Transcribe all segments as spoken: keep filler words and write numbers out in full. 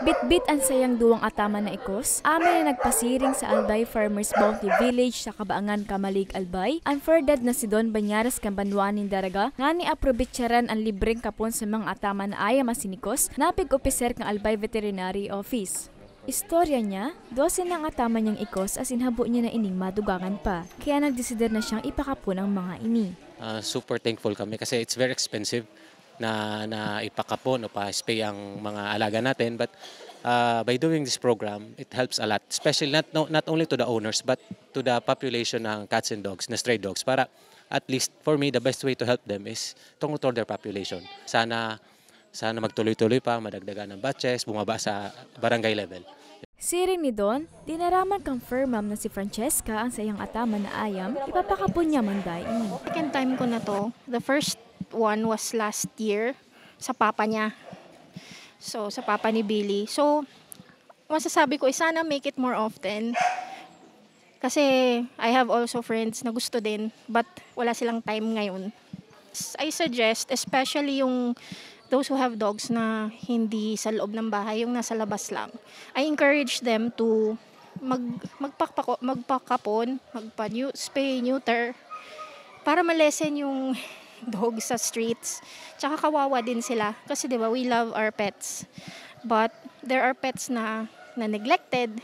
Bitbit ang sayang duwang atama na ikos, amin na nagpasiring sa Albay Farmers Bounty Village sa Kabaangan Kamalig Albay, ang ferdad na si Don Banyaras Kambanwanin Daraga, nga ni aprobitsaran ang libreng kapon sa mga atama na aya masinikos, napig opiser ng Albay Veterinary Office. Istorya niya, dose ng atama niyang ikos as inhabo niya na ining madugangan pa, kaya nagdesider na siyang ipakapon ang mga ini. Uh, super thankful kami kasi it's very expensive na, na ipakapon o pa-spay ang mga alaga natin. But uh, by doing this program, it helps a lot. Especially not, no, not only to the owners but to the population ng cats and dogs, na stray dogs. Para at least for me, the best way to help them is to control their population. Sana, sana magtuloy-tuloy pa, madagdagan ng batches, bumaba sa barangay level. Siring ni Don, dinaraman kang firmam na si Francesca ang sayang atama na ayam, ipapakapon niya manday ini. Second time ko na to. The first one was last year sa papa niya. So, sa papa ni Billy. So, masasabi ko, sana make it more often. Kasi I have also friends na gusto din, but wala silang time ngayon. I suggest, especially yung those who have dogs na hindi sa loob ng bahay, yung nasa labas lang. I encourage them to mag, magpakpako, magpakapon, magpa-spay, neuter, para malesen yung dog sa streets. Tsaka kawawa din sila. Kasi diba, we love our pets. But there are pets na, na neglected.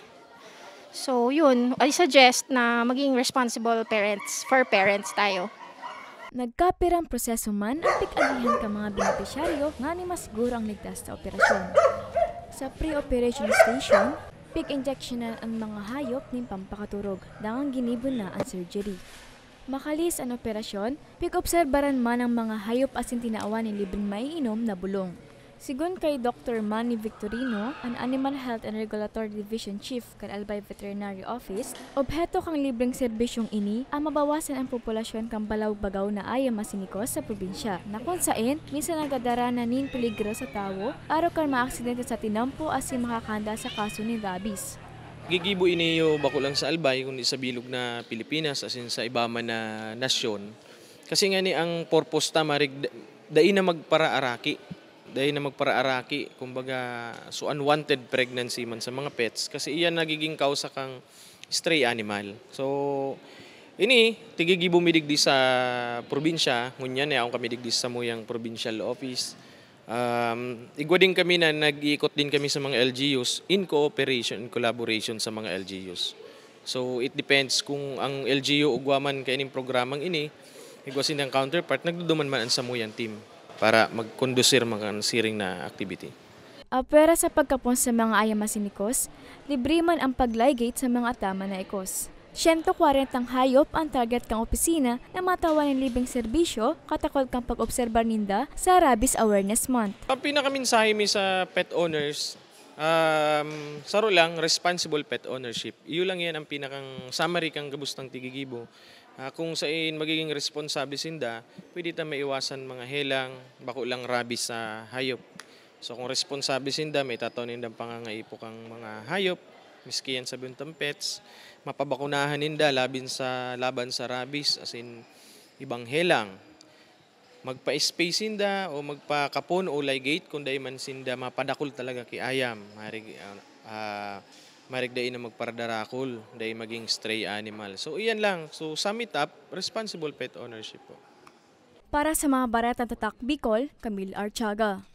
So yun, I suggest na maging responsible parents, for parents tayo. Nagkapirang proseso man ang pig-alihan ka mga benepisyaryo nga ni masiguro ang ligtas sa operasyon. Sa pre-operation station, pig-injectionan ang mga hayop ng pampakaturog dangang ginibon na ang surgery. Makalis ang operasyon, pig-obserbaran man ang mga hayop asin tinaawan ni libreng maiinom na bulong. Sigun kay Doctor Manny Victorino, an Animal Health and Regulatory Division Chief kan Albay Veterinary Office, obheto kang libreng serbisyong ini ang mabawasan ang populasyon kang balaw-bagaw na ayam masinikos sa probinsya, na kung saan minsan nagadaranan nin peligro sa tawo, araw kan maaksidente sa tinampo asin makakanda sa kaso ni rabies. Gigibo iniyo bako lang sa Albay kundi sa bilog na Pilipinas asin sa iba man na nasyon. Kasi nga ni ang purpose ta marig dai na magparaaraki. Dahil na magparaaraki, kumbaga, so unwanted pregnancy man sa mga pets kasi iyan nagiging kausa kang stray animal. So, ini, tigigi bumidigdi sa probinsya, ngunyan eh, akong kami digdi sa muyang provincial office. Um, igwa din kami na nag-iikot din kami sa mga L G Us in cooperation, in collaboration sa mga L G Us. So, it depends kung ang L G U ugwaman kaining programang ini, igwa sin ang counterpart, nagduduman man ang samuyang team para mag-kondusir mga siring na activity. Apera sa pagkapon sa mga ayam masinikos, libre man ang pagligate sa mga atama na ikos. one hundred forty ang hayop ang target kang opisina na matawan ng libreng serbisyo katakot kang pag-obserbar ninda sa Rabies Awareness Month. Ang pinakaminsahe mi sa pet owners, um, saro lang, responsible pet ownership. Iyo lang yan ang pinakang summary kang gabustang tigigibo. Uh, kung saan magiging responsable sinda, pwede ta maiwasan mga helang, bako lang rabies sa hayop. So kung responsable sinda, may tatawin nindang pangangaipo kang mga hayop, miski yan sa buntang pets, mapabakunahan ninda labin sa laban sa rabies, as in ibang helang. Magpa-spay sinda o magpa-kapon o ligate kung dahil man sinda mapadakol talaga kay ayam. Marig, uh, uh, marigdain na magparadarakol, dahil maging stray animal. So, iyan lang. So, sum it up, responsible pet ownership po. Para sa mga baratang tatak Bicol, Camille Archaga.